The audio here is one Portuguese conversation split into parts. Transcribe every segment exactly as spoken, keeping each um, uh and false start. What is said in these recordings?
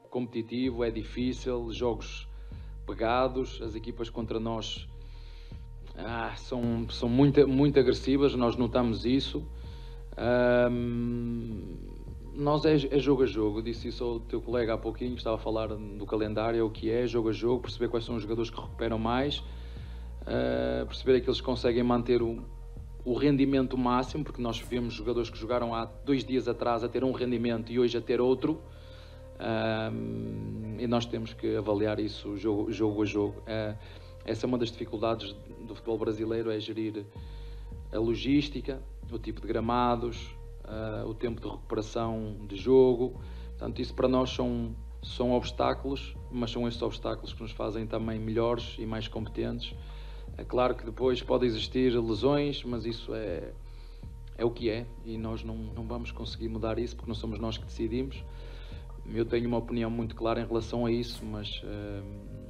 competitivo, é difícil, jogos pegados, as equipas contra nós ah, são, são muito, muito agressivas, nós notamos isso. Um, nós é, é jogo a jogo, eu disse isso ao teu colega há pouquinho, que estava a falar do calendário, é o que é, jogo a jogo, perceber quais são os jogadores que recuperam mais, uh, perceber aqueles que conseguem manter o, o rendimento máximo, porque nós vemos jogadores que jogaram há dois dias atrás a ter um rendimento e hoje a ter outro, um, e nós temos que avaliar isso jogo, jogo a jogo. Uh, essa é uma das dificuldades do futebol brasileiro, é gerir a logística, o tipo de gramados, uh, o tempo de recuperação de jogo. Portanto, isso para nós são, são obstáculos, mas são esses obstáculos que nos fazem também melhores e mais competentes. É claro que depois pode existir lesões, mas isso é, é o que é, e nós não, não vamos conseguir mudar isso, porque não somos nós que decidimos. Eu tenho uma opinião muito clara em relação a isso, mas uh,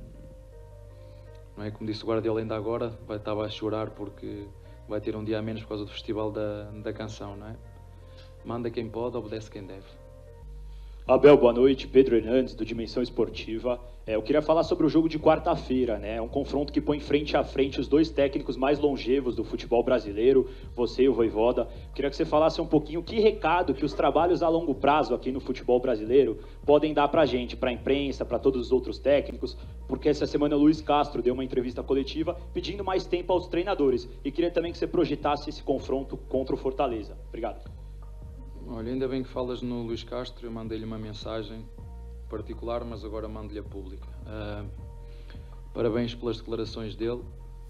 não é como disse o Guardiola ainda agora, vai estar a chorar porque vai ter um dia a menos por causa do festival da, da canção, não é? Manda quem pode, obedece quem deve. Abel, boa noite. Pedro Hernandes, do Dimensão Esportiva. É, eu queria falar sobre o jogo de quarta-feira, né? É um confronto que põe frente a frente os dois técnicos mais longevos do futebol brasileiro, você e o Vojvoda. Eu queria que você falasse um pouquinho que recado que os trabalhos a longo prazo aqui no futebol brasileiro podem dar pra gente, pra imprensa, pra todos os outros técnicos, porque essa semana o Luiz Castro deu uma entrevista coletiva pedindo mais tempo aos treinadores. E queria também que você projetasse esse confronto contra o Fortaleza. Obrigado. Olha, ainda bem que falas no Luiz Castro, eu mandei-lhe uma mensagem particular, mas agora mando-lhe a pública. Uh, parabéns pelas declarações dele.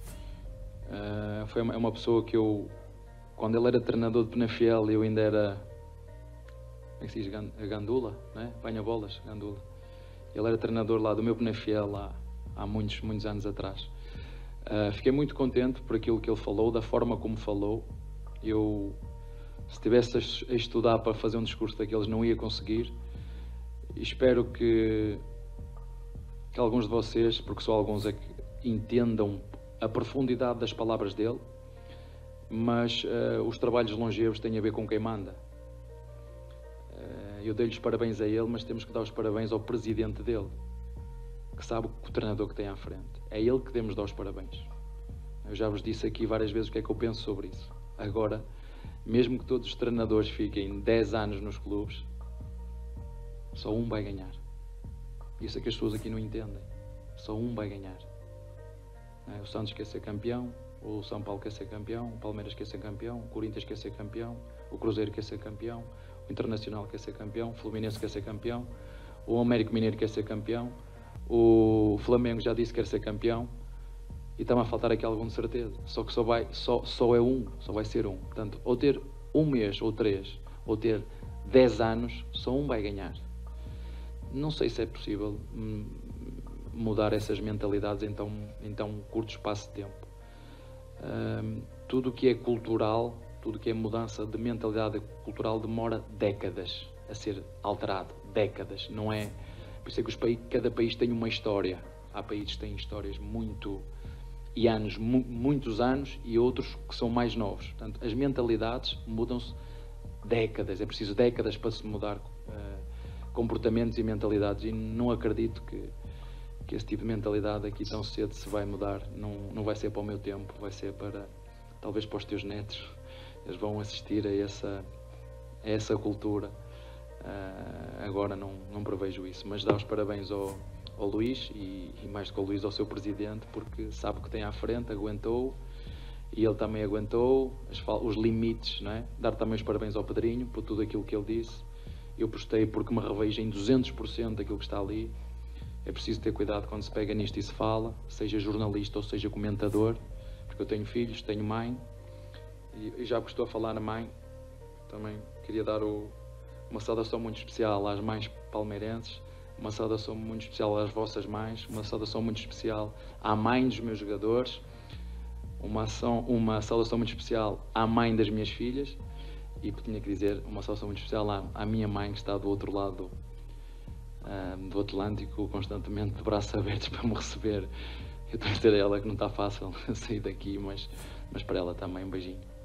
Uh, foi uma, é uma pessoa que eu, quando ele era treinador de Penafiel, eu ainda era, como é que se diz, Gandula, né? Apanha-bolas, Gandula. Ele era treinador lá do meu Penafiel lá, há muitos, muitos anos atrás. Uh, fiquei muito contente por aquilo que ele falou, da forma como falou. Eu... Se estivesse a estudar para fazer um discurso daqueles, não ia conseguir. E espero que, que alguns de vocês, porque só alguns é que entendam a profundidade das palavras dele, mas uh, os trabalhos longevos têm a ver com quem manda. Uh, eu dei-lhes parabéns a ele, mas temos que dar os parabéns ao presidente dele, que sabe o treinador que tem à frente. É ele que devemos dar os parabéns. Eu já vos disse aqui várias vezes o que é que eu penso sobre isso. Agora, mesmo que todos os treinadores fiquem dez anos nos clubes, só um vai ganhar. Isso é que as pessoas aqui não entendem. Só um vai ganhar. O Santos quer ser campeão, o São Paulo quer ser campeão, o Palmeiras quer ser campeão, o Corinthians quer ser campeão, o Cruzeiro quer ser campeão, o Internacional quer ser campeão, o Fluminense quer ser campeão, o Américo Mineiro quer ser campeão, o Flamengo já disse que quer ser campeão. E está-me a faltar aqui algum de certeza. Só que só, vai, só, só é um, só vai ser um. Portanto, ou ter um mês, ou três, ou ter dez anos, só um vai ganhar. Não sei se é possível mudar essas mentalidades em tão, em tão curto espaço de tempo. Um, tudo o que é cultural, tudo o que é mudança de mentalidade cultural demora décadas a ser alterado. Décadas. Não é... Por isso é que os países, cada país tem uma história. Há países que têm histórias muito... e anos, mu muitos anos, e outros que são mais novos. Portanto, as mentalidades mudam-se décadas, é preciso décadas para se mudar uh, comportamentos e mentalidades, e não acredito que, que esse tipo de mentalidade aqui tão cedo se vai mudar. Não, não vai ser para o meu tempo, vai ser para, talvez para os teus netos. Eles vão assistir a essa, a essa cultura. Uh, agora não, não prevejo isso, mas dá os parabéns ao ao Luís e, e mais do que ao Luís, ao seu presidente, porque sabe o que tem à frente, aguentou, e ele também aguentou as, os limites, não é? Dar também os parabéns ao Pedrinho por tudo aquilo que ele disse. Eu postei porque me revejo em duzentos por cento daquilo que está ali. É preciso ter cuidado quando se pega nisto e se fala, seja jornalista ou seja comentador, porque eu tenho filhos, tenho mãe, e, e já que estou a falar na mãe, também queria dar o, uma saudação muito especial às mães palmeirenses. Uma saudação muito especial às vossas mães, uma saudação muito especial à mãe dos meus jogadores, uma, ação, uma saudação muito especial à mãe das minhas filhas e, tinha que dizer, uma saudação muito especial à, à minha mãe, que está do outro lado um, do Atlântico, constantemente de braços abertos para me receber. Eu estou a dizer a ela que não está fácil sair daqui, mas, mas para ela também um beijinho.